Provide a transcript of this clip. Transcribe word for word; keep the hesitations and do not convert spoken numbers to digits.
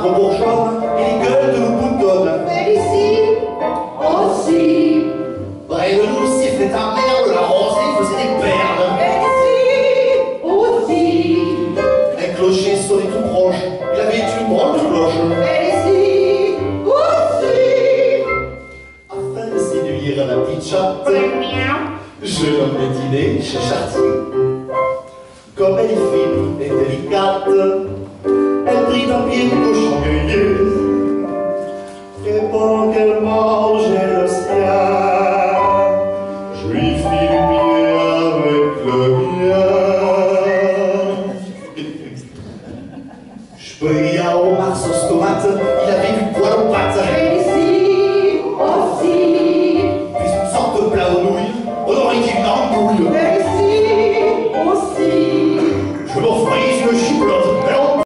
trop bourgeois et les gueules de nos boutonnnes. Mais ici aussi. Près de nous sifflait ta mère, la rosée faisait des perles. Mais ici aussi. Un clocher sonnait tout proche, il avait une drôle de cloche. Mais ici aussi. Afin de séduire la petite chatte, je l'emmenai dîner chez Chartier. Comme elle est fine et délicate, elle prit un pied de cochon grillé. Et pendant qu'elle mangeait le sien, je lui fis du pied avec le mien. Je pris un homard sauce tomate, il avait du poil aux pattes. Mais ici aussi. Puis une sorte de plat aux nouilles, on aurait dit une andouille. Mais ici aussi. Je m'offris une chiplotte.